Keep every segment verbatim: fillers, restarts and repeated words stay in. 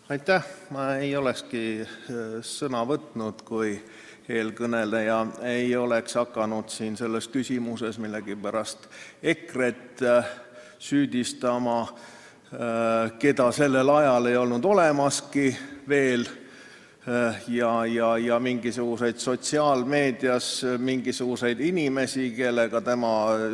Aitäh! Ma ei olekski sõna võtnud, kui eelkõneleja ei oleks hakanud siin selles küsimuses millegipärast EKRE-t süüdistama, keda sellel ajal ei olnud olemaski veel, ja, ja, ja mingisuguseid sotsiaalmeedias mingisuguseid inimesi, kellega tema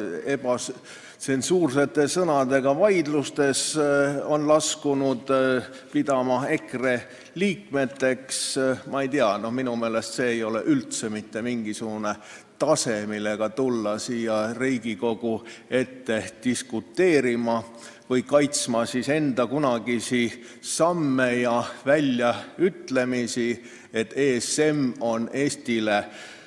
ebatsensuursete sõnadega vaidlustes on laskunud pidama EKRE liikmeteks. Ma ei tea, no minu meelest see ei ole üldse mitte mingisugune tase, millega tulla siia Riigikogu ette diskuteerima või kaitsma siis enda kunagisi samme ja väljaütlemisi, et E S M on Eestile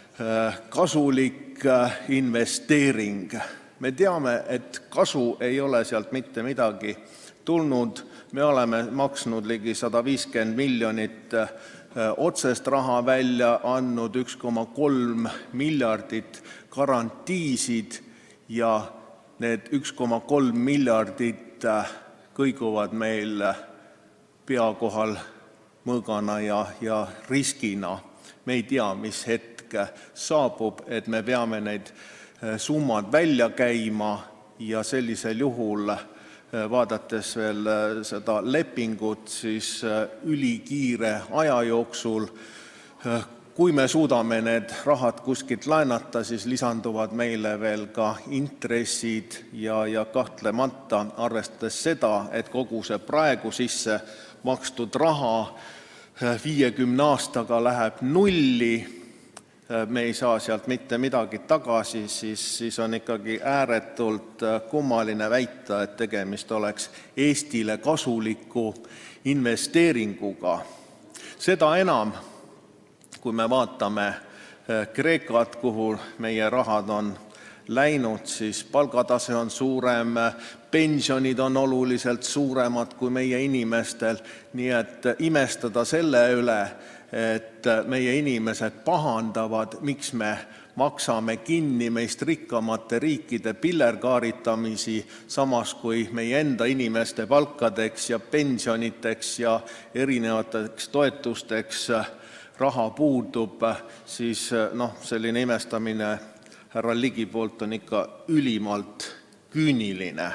kasulik investeering. Me teame, et kasu ei ole sealt mitte midagi tulnud. Me oleme maksnud ligi sada viiskümmend miljonit otsest raha välja, andnud üks koma kolm miljardit garantiisid ja need üks koma kolm miljardit kõiguvad meil pea kohal mõõgana ja, ja riskina. Me ei tea, mis hetk saabub, et me peame need summad välja käima ja sellisel juhul, vaadates veel seda lepingut, siis ülikiire aja jooksul, kui me suudame need rahad kuskilt laenata, siis lisanduvad meile veel ka intressid ja, ja kahtlemata arvestades seda, et kogu see praegu sisse makstud raha viiekümne aastaga läheb nulli, me ei saa sealt mitte midagi tagasi, siis, siis on ikkagi ääretult kummaline väita, et tegemist oleks Eestile kasuliku investeeringuga. Seda enam, kui me vaatame Kreekat, kuhu meie rahad on läinud, siis palgatase on suurem, pensionid on oluliselt suuremad kui meie inimestel, nii et imestada selle üle, et meie inimesed pahandavad, miks me maksame kinni meist rikkamate riikide pillerkaaritamisi, samas kui meie enda inimeste palkadeks ja pensioniteks ja erinevateks toetusteks raha puudub, siis noh, selline imestamine härra Ligi poolt on ikka ülimalt küüniline.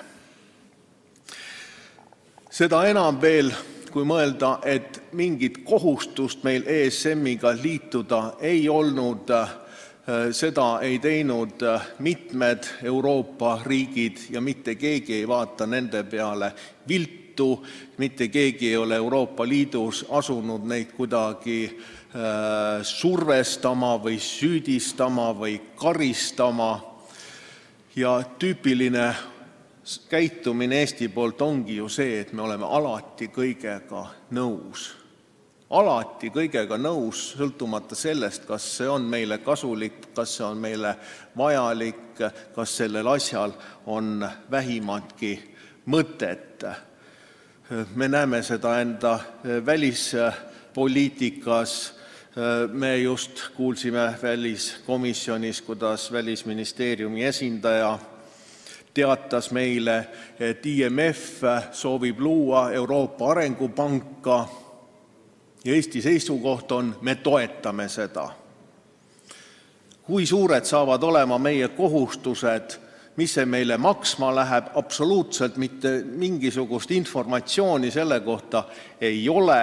Seda enam veel, kui mõelda, et mingit kohustust meil E S M-iga liituda ei olnud, seda ei teinud mitmed Euroopa riigid ja mitte keegi ei vaata nende peale viltu, mitte keegi ei ole Euroopa Liidus asunud neid kuidagi survestama või süüdistama või karistama. Ja tüüpiline käitumine Eesti poolt ongi ju see, et me oleme alati kõigega nõus. Alati kõigega nõus, sõltumata sellest, kas see on meile kasulik, kas see on meile vajalik, kas sellel asjal on vähimatki mõtet. Me näeme seda enda välispoliitikas. Me just kuulsime väliskomisjonis, kuidas Välisministeeriumi esindaja teatas meile, et I M F soovib luua Euroopa Arengupanka ja Eesti seisukoht on, me toetame seda. Kui suured saavad olema meie kohustused, mis see meile maksma läheb, absoluutselt mitte mingisugust informatsiooni selle kohta ei ole.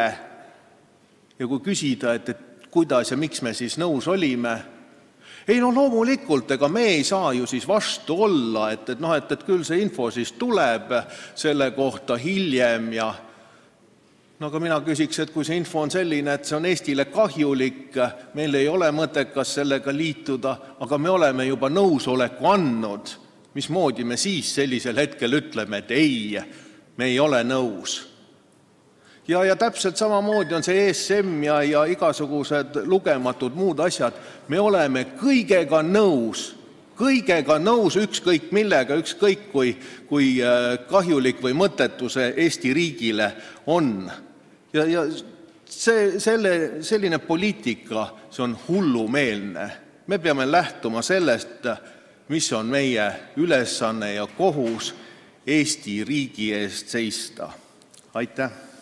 Ja kui küsida, et, et kuidas ja miks me siis nõus olime, ei no loomulikult, ega me ei saa ju siis vastu olla, et, et, no, et, et küll see info siis tuleb selle kohta hiljem. Ja no aga mina küsiks, et kui see info on selline, et see on Eestile kahjulik, meil ei ole mõttekas sellega liituda, aga me oleme juba nõusoleku andnud, mismoodi me siis sellisel hetkel ütleme, et ei, me ei ole nõus. Ja, ja täpselt samamoodi on see E S M ja, ja igasugused lugematud muud asjad. Me oleme kõigega nõus, kõigega nõus, ükskõik millega, ükskõik kui, kui kahjulik või mõttetu see Eesti riigile on. Ja, ja see, selle, selline poliitika, see on hullumeelne. Me peame lähtuma sellest, mis on meie ülesanne ja kohus Eesti riigi eest seista. Aitäh!